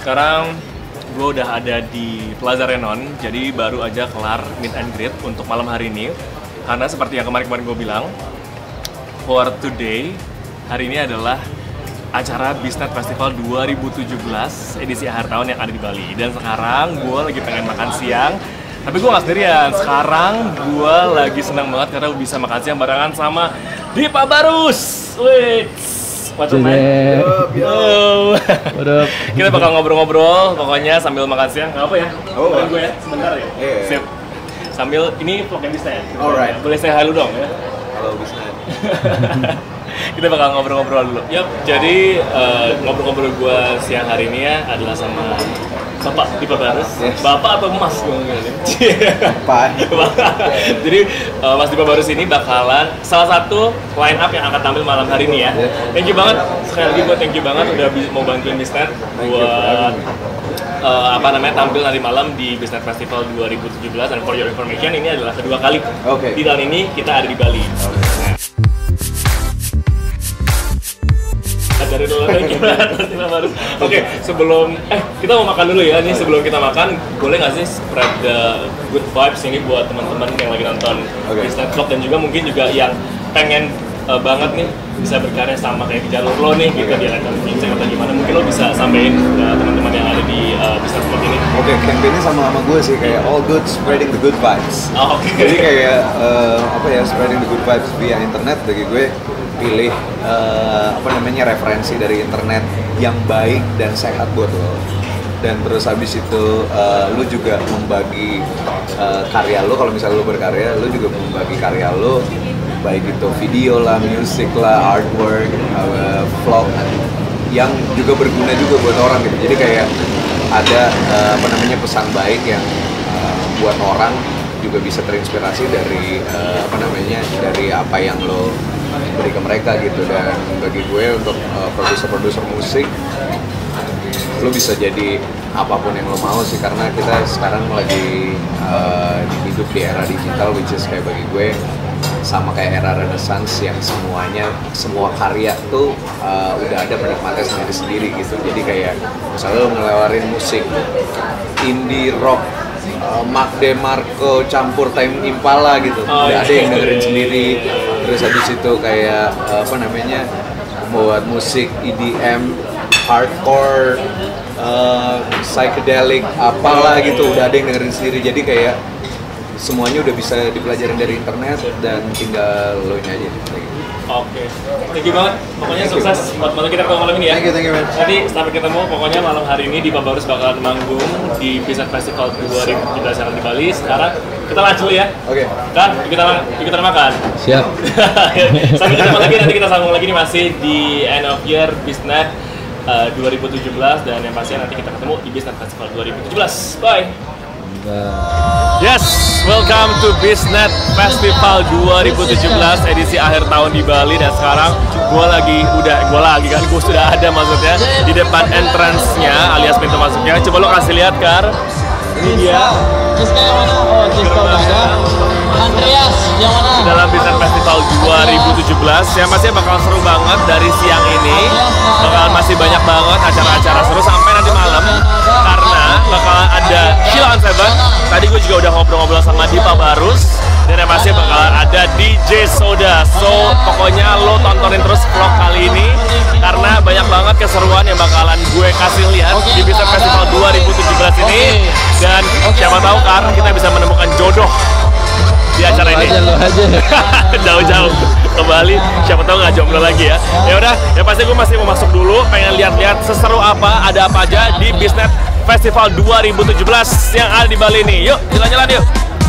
Sekarang gue udah ada di Plaza Renon, jadi baru aja kelar meet and greet untuk malam hari ini. Karena seperti yang kemarin-kemarin gue bilang, for today, hari ini adalah acara Biznet Festival 2017 edisi akhir tahun yang ada di Bali. Dan sekarang gue lagi pengen makan siang, tapi gue gak sendirian. Sekarang gue lagi senang banget karena bisa makan siang barengan sama Dipa Barus. Wait, what's up, man? Yo. Kita bakal ngobrol-ngobrol, pokoknya sambil makan siang. Gak apa ya? Oh, gue ya, sebentar ya. Sip. Sambil ini vlognya bisa ya. Alright. Boleh saya halo dong ya. Halo Bisnet. Kita bakal ngobrol-ngobrol dulu. Yap. Jadi ngobrol-ngobrol gue siang hari ini ya adalah sama Bapak Dipa Barus. Yes. Bapak atau Mas gue ngomongin? Bapak. Jadi Mas Dipa Barus ini bakalan salah satu line up yang akan tampil malam hari ini ya. Thank you banget sekali lagi buat thank you banget udah mau bantuin Biznet buat tampil nanti malam di Biznet Festival 2017. Dan for your information, ini adalah kedua kali di tahun ini kita ada di Bali. Dari dulu lagi Oke, sebelum kita mau makan dulu ya. Nih sebelum kita makan, boleh nggak sih spread the good vibes ini buat teman-teman yang lagi nonton Biznet Vlog dan juga mungkin juga yang pengen banget nih bisa berkarya sama kayak di jalur lo nih gitu di Electronic Music atau gimana, mungkin lo bisa sampein ke teman-teman yang ada di Biznet Vlog ini. Campaignnya sama gue sih kayak all good spreading the good vibes. Jadi kayak spreading the good vibes via internet. Bagi gue pilih referensi dari internet yang baik dan sehat buat lo. Dan terus habis itu lu juga membagi karya lu. Kalau misalnya lu berkarya, lu juga membagi karya lu, baik itu video lah, musik lah, artwork, vlog yang juga berguna juga buat orang gitu. Jadi kayak ada pesan baik yang buat orang juga bisa terinspirasi dari dari apa yang lo beri ke mereka gitu. Dan bagi gue untuk produser musik, lo bisa jadi apapun yang lo mau sih, karena kita sekarang lagi hidup di era digital, which is kayak bagi gue sama kayak era Renaissance yang semua karya tuh udah ada penikmatnya sendiri-sendiri gitu. Jadi kayak misalnya lo ngelewarin musik indie rock, Mark DeMarco campur Tame Impala gitu, udah ada yang dengerin sendiri. Terus habis itu kayak buat musik EDM, hardcore, psychedelic, apalah gitu, udah ada yang dengerin sendiri. Jadi kayak semuanya udah bisa dipelajarin dari internet dan tinggal lo nya aja. Oke, thank you banget. Pokoknya sukses buat malam kita malam ini ya. Thank you man. Nanti sampai ketemu. Pokoknya malam hari ini Dipa Barus bakalan manggung di Biznet Festival 2017 di Bali. Sekarang kita lanjut dulu ya. Oke. Kan kita makan. Siap. Sampai ketemu lagi, nanti kita sambung lagi nih, masih di end of year Biznet 2017, dan yang pasti nanti kita ketemu di Biznet Festival 2017. Bye. Yes, welcome to Biznet Festival 2017 edisi akhir tahun di Bali. Dan sekarang gue sudah ada maksudnya di depan entrance-nya alias pintu masuknya. Coba lo kasih lihat, Kar. Ini dia. Andreas, yang mana? Dalam Biznet Festival 2017 yang pasti bakal seru banget. Dari siang ini bakal masih banyak banget acara-acara seru sampai nanti malam, karena bakal ada Chill on Seven. Tadi gue juga udah ngobrol-ngobrol sama Dipa Barus, dan yang pasti bakal ada DJ Soda. So pokoknya lo tontonin terus vlog kali ini, karena banyak banget keseruan yang bakalan gue kasih lihat di Biznet Festival 2017 ini. Dan siapa tahu kan kita bisa menemukan jodoh di acara ini. Jauh-jauh ke Bali, siapa tahu nggak jomblo lagi ya. Ya udah, yang pasti gue masih mau masuk dulu, pengen lihat-lihat seseru apa, ada apa aja di Biznet Festival 2017 yang ada di Bali ini. Yuk, jalan-jalan yuk.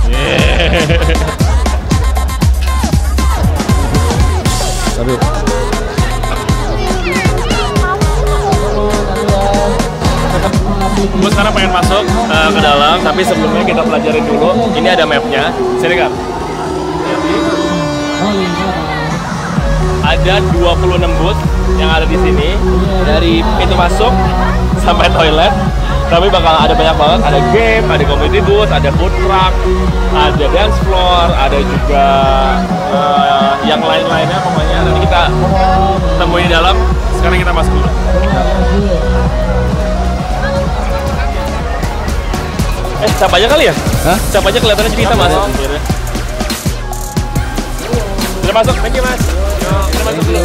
Gue sekarang pengen masuk ke dalam, tapi sebelumnya kita pelajarin dulu. Ini ada mapnya. Sini kan. Ada 26 booth yang ada di sini, dari pintu masuk sampai toilet. Tapi bakal ada banyak banget, ada game, ada community booth, ada food truck, ada dance floor, ada juga yang lain-lainnya. Pokoknya nanti kita temuin di dalam. Sekarang kita masuk dulu. Cap aja kali ya? Hah? Cap aja kelihatannya cerita mas. Udah masuk, thank you mas. Udah masuk dulu.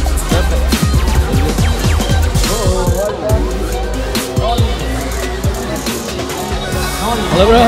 Halo bro.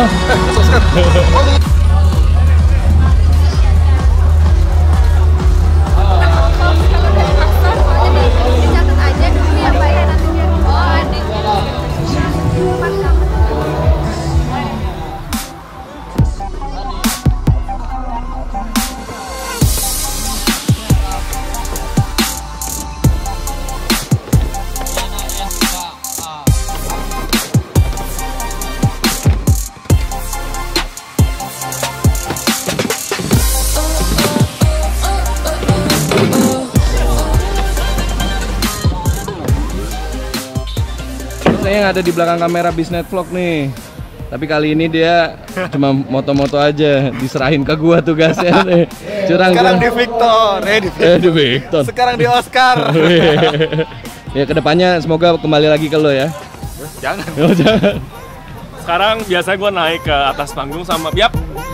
Saya yang ada di belakang kamera Bisnet Vlog nih. Tapi kali ini dia cuma moto-moto aja, diserahin ke gua tugasnya nih. Sekarang di Victor, di Victor. Sekarang di Oscar. Ya kedepannya semoga kembali lagi ke lo ya. Jangan. Oh, jangan. Sekarang biasanya gue naik ke atas panggung sama Biap.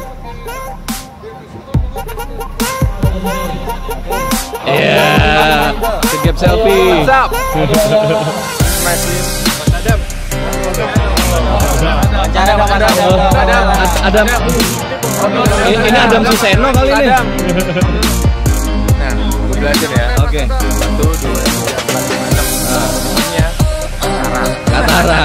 Iya, segap selfie. What's up? Adam. Ini Adam Suseno kali ini. Nah, gue belajar ya. Oke. 1, 2, 3, 4, 5, 6. Katara.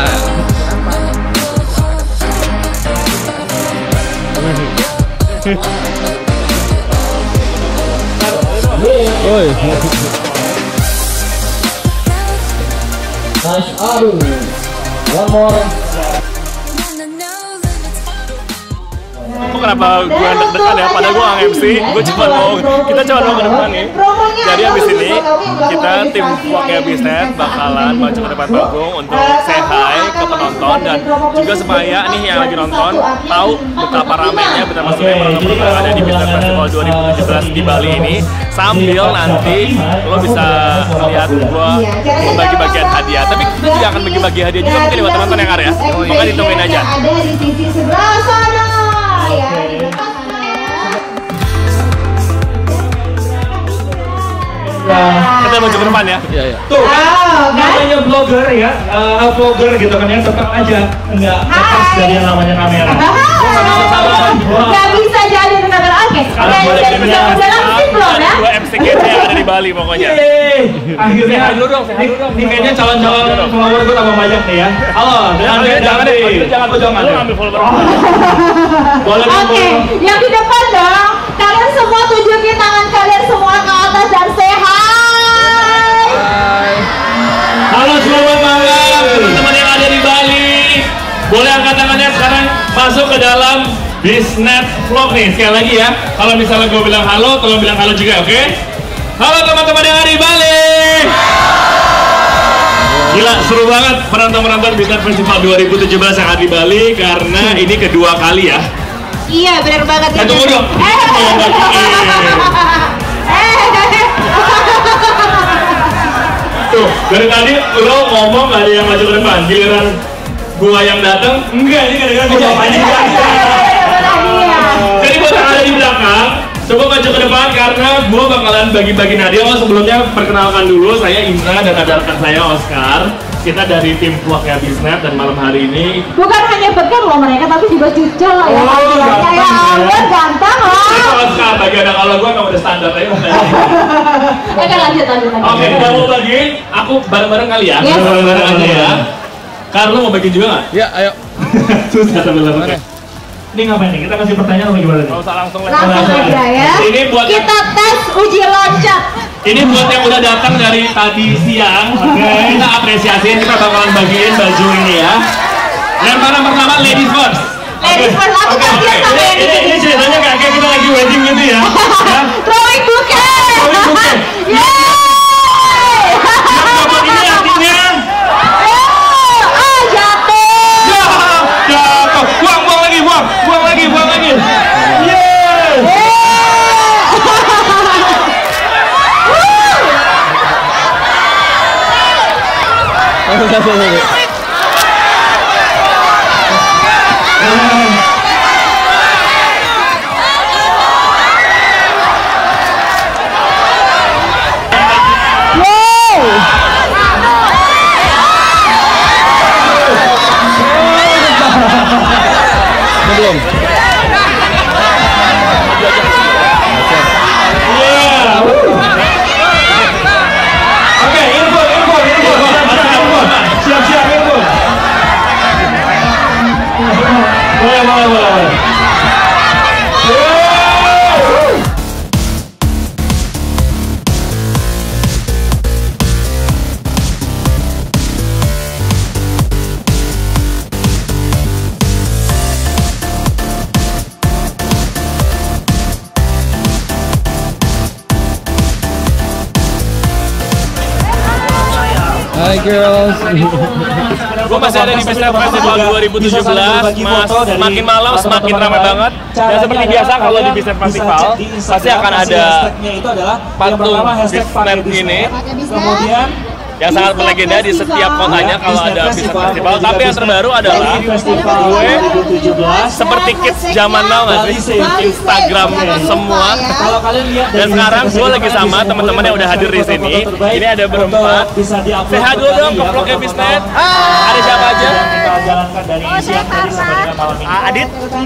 Woi. Nice, aduh. One more. Kenapa gue deg-degan ya, padahal gue nge-MC, gue cuma mau, kita cuma mau ke depan nih. Jadi abis ini, kita tim vlognya Bisnet bakalan maju ke depan panggung untuk say hi ke penonton dan juga supaya nih yang lagi nonton tahu betapa ramainya, betapa serunya penonton yang ada di Bisnet Festival 2017 di Bali ini. Sambil nanti lo bisa lihat gue membagi-bagian hadiah. Tapi kita juga akan bagi-bagi hadiah juga mungkin buat teman-teman yang ada ya. Makanya ditungguin aja. Ada di sisi sebelah sana. Ya, Kita maju ke depan ya. Iya, iya. Tuh, namanya blogger ya, vlogger gitu kan ya, tetap aja nggak lepas dari yang namanya kamera. Gak bisa jadi kamera. Oke. Udah langsung belum ya? Dua MC kece yang ada di Bali pokoknya. Akhirnya, Say hi dulu dong, say hi dulu dong. ini kayaknya calon-calon follower gue tambah banyak nih ya. Halo, Jangan deh, jangan ya. ambil follower. Boleh Oke, yang di depan dong. Kalian semua tunjukin tangan kalian semua ke atas dan say hi. Halo, selamat malam teman-teman yang ada di Bali. Boleh angkat tangannya sekarang masuk ke dalam Bisnet Vlog nih. Sekali lagi ya, kalau misalnya gue bilang halo, tolong bilang halo juga, oke? Halo teman-teman yang ada di Bali. Gila, seru banget penonton-penonton Bisnet Festival 2017 yang ada di Bali karena ini kedua kali ya. Iya, benar banget. Tunggu dong. Tuh, dari tadi lo ngomong gak ada yang maju ke depan, giliran gua yang datang, enggak, ini gara-gara gua bapaknya. Jadi buat yang ada di belakang, coba maju ke depan karena gua bakalan bagi-bagi hadiah. Oh, sebelumnya perkenalkan dulu, saya Indra dan ada rekan saya Oscar. Kita dari tim vlognya Bisnet dan malam hari ini Bukan hanya bekam loh mereka, tapi juga cucel lah ya. ganteng Ya ampun, ganteng loh. itu Oscar, bagi ada kalau gua nggak udah standar aja. Oke, lanjut. Oke, kita mau bagiin, aku bareng-bareng kali ya. Yes. Bareng-bareng aja ya. Carlo mau bagiin juga nggak? Ya, ayo. Susah sebenarnya. Ini ngapain nih? Kita kasih pertanyaan atau gimana nih? Nggak usah langsung Langsung aja ya. Ini buat Kita tes uji loncat. ini buat yang udah datang dari tadi siang. Kita apresiasiin, kita bakalan bagiin baju ini ya. Lemparan pertama ladies first. Ladies first, aku kasihan sama yang Ini ceritanya kayak kita lagi wedding gitu ya. Ya. Throwing bouquet. Throwing bouquet. Yeay. Yang dapat ini artinya Jatuh. jatuh. Buang lagi. Yeay. Belum. Oke, info. Siap info. Boleh. Hi girls. Gue masih ada di Business Festival 2017. Makin malam semakin ramai banget. Dan seperti biasa kalau di Business Festival pasti akan ada patung Business ini yang sangat melegenda di setiap kotanya kalau ada Business Festival. Tapi yang terbaru adalah gue seperti kids zaman now nggak sih, Instagram semua. Dan sekarang gue lagi sama teman-teman yang udah hadir di sini. Ini ada berempat. Sehat dulu dong ke vlognya Business. Ada siapa aja? Adit.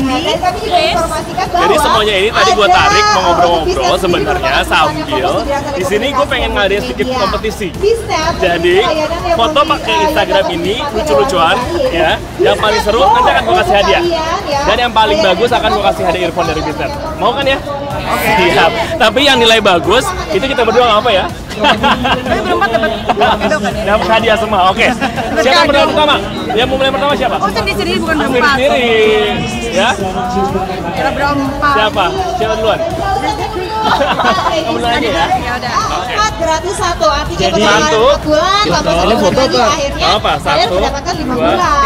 Jadi semuanya ini tadi gue tarik mau ngobrol-ngobrol sebenarnya sambil di sini gue pengen ngadain sedikit kompetisi. Jadi foto pakai Instagram ini lucu-lucuan ya. Yang paling seru nanti akan gue kasih hadiah. Dan yang paling bagus akan gue kasih hadiah earphone dari Business. Mau kan ya? Oke. Siap. Tapi yang nilai bagus itu kita berdua nggak apa ya? Tapi berempat dapat hadiah semua. Oke. Siapa yang mulai pertama? Yang mau mulai pertama siapa? Oh, sendiri bukan berempat. Sendiri. Ya. Kira berempat. Siapa? Siapa duluan? Kamu duluan aja ya. Ya udah. Empat gratis satu, artinya Jadi kalau satu. 4 bulan, Ini foto lagi apa? akhirnya Apa? kalian 1, mendapatkan 5 2, bulan.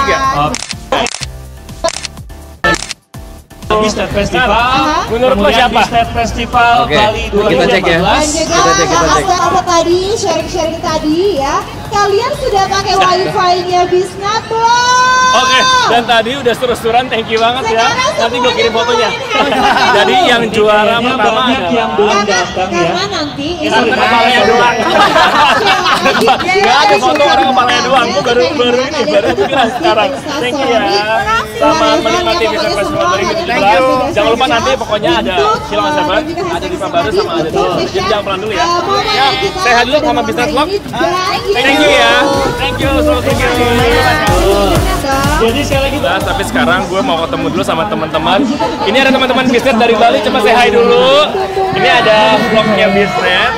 3. Business Festival. Menurut lo siapa? Business Festival Oke, Bali 2018. kita cek ya. Dan juga Kita cek. apa tadi, sharing-sharing tadi ya. Kalian sudah pakai wifi-nya Business belum? Oke, dan tadi udah seru-seruan, thank you banget ya. Nanti gue kirim fotonya. Jadi yang juara pertama banyak yang belum datang ya. Karena nanti karena kepalanya doang. Gak ada foto orang kepalanya doang. Gue baru bilang sekarang. Thank you ya. Selamat menikmati Business Festival 2017. Jangan lupa nanti pokoknya ada Shilong Seven, ada di Pabaru sama ada di Jadi jangan pelan dulu ya. Ya, sehat dulu sama Business Vlog. Thank you ya. Thank you, so thank you. Jadi sekali lagi Nah, tapi sekarang gue mau ketemu dulu sama teman-teman. Ini ada teman-teman Business dari Bali, coba say hi dulu. Ini ada vlognya Business.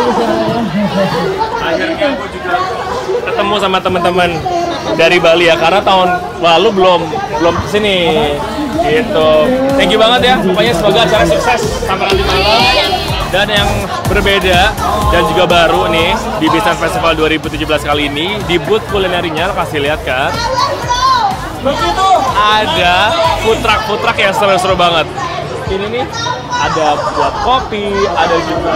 Akhirnya gue juga ketemu sama teman-teman dari Bali ya, karena tahun lalu belum kesini gitu. Thank you banget ya, pokoknya semoga acara sukses sampai nanti malam. Dan yang berbeda dan juga baru nih di Business Festival 2017 kali ini, di booth kulinerinya, lo kasih lihat kan, ada food truck yang seru-seru banget. Ini nih ada buat kopi, ada juga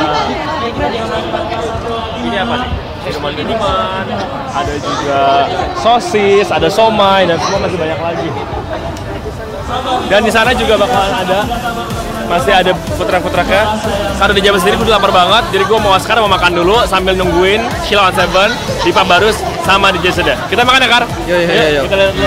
ini apa nih? Minuman, ada juga sosis, ada somai, dan semua masih banyak lagi. Dan di sana juga bakalan masih ada food truck-ya. Karena di Jawa sendiri gue udah lapar banget, jadi gue sekarang mau makan dulu sambil nungguin Shilong Seven di Pabarus sama di Jeseda. Kita makan ya, Kar? Yo. Kita lihat dulu.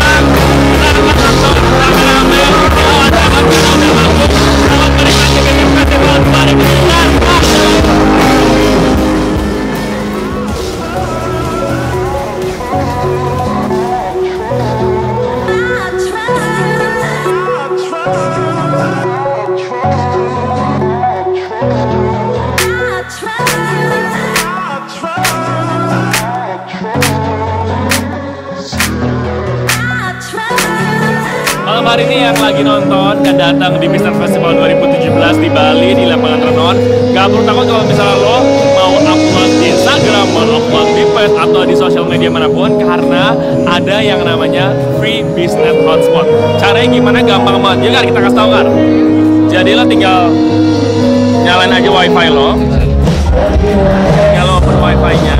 Malam hari ini yang lagi nonton dan datang di Business Festival 2017 di Bali di lapangan Renon, gak perlu takut kalau misalnya lo mau upload di Instagram, mau upload di Page atau di sosial media manapun, karena ada yang namanya Free Business Hotspot. Caranya gimana? Gampang banget. Ya kan, kita kasih tau kan. Jadi lo tinggal nyalain aja wifi lo. Kalau open wifi-nya,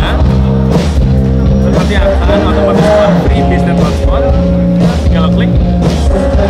terus nanti akan otomatis Free Business Hotspot. Tinggal lo klik.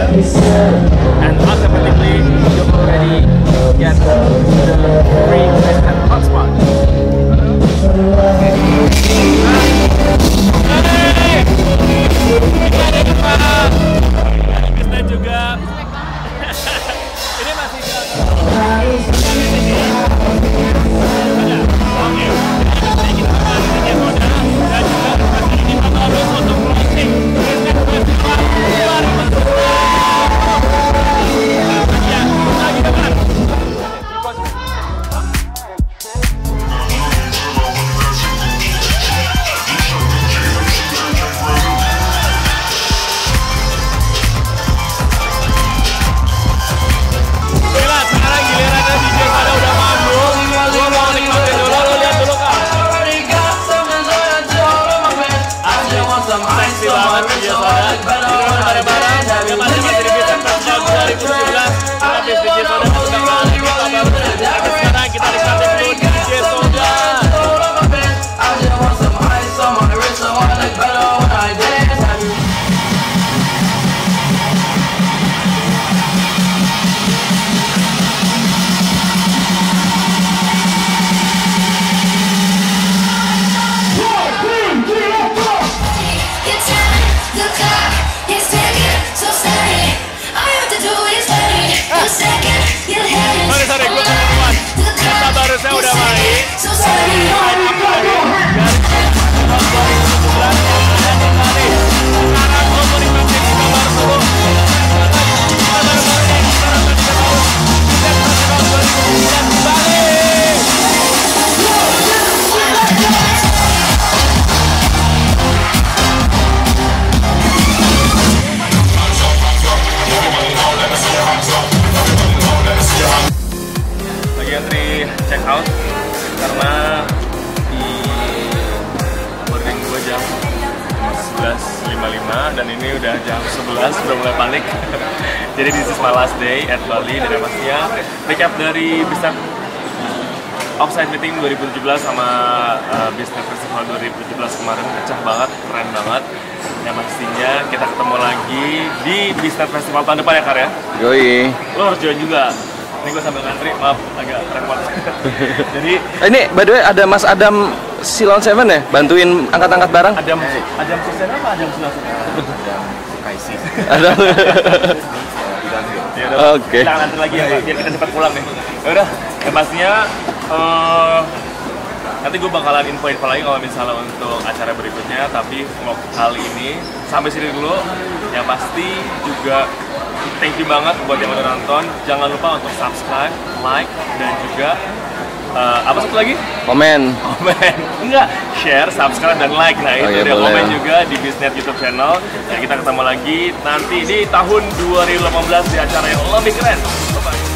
Dan ini udah jam 11, udah mulai panik. Jadi this is my last day at Bali. Dan pastinya recap dari Bisnet Offsite Meeting 2017 sama Bisnet Festival 2017 kemarin pecah banget, keren banget. Yang pastinya kita ketemu lagi di Bisnet Festival tahun depan ya Kar ya? Yoi. Lo harus join juga. Ini gue sambil ngantri, maaf agak repot. Jadi Ini by the way ada Mas Adam Silon Seven ya, bantuin angkat-angkat barang. Adam Susen apa Adam Susen? Adam Kaisi. Adam. Ya udah, Oke. kita ngantri lagi ya Pak, biar kita cepat pulang nih. Ya udah, ya pastinya nanti gue bakalan info lagi kalau misalnya untuk acara berikutnya. Tapi vlog kali ini sampai sini dulu. Yang pasti juga thank you banget buat yang udah nonton. Jangan lupa untuk subscribe, like, dan juga apa satu lagi? Komen. Enggak, share, subscribe, dan like. Nah itu iya, dia, boleh. komen juga di Bisnet YouTube channel. Dan kita ketemu lagi nanti di tahun 2018 di acara yang lebih keren. Bye-bye.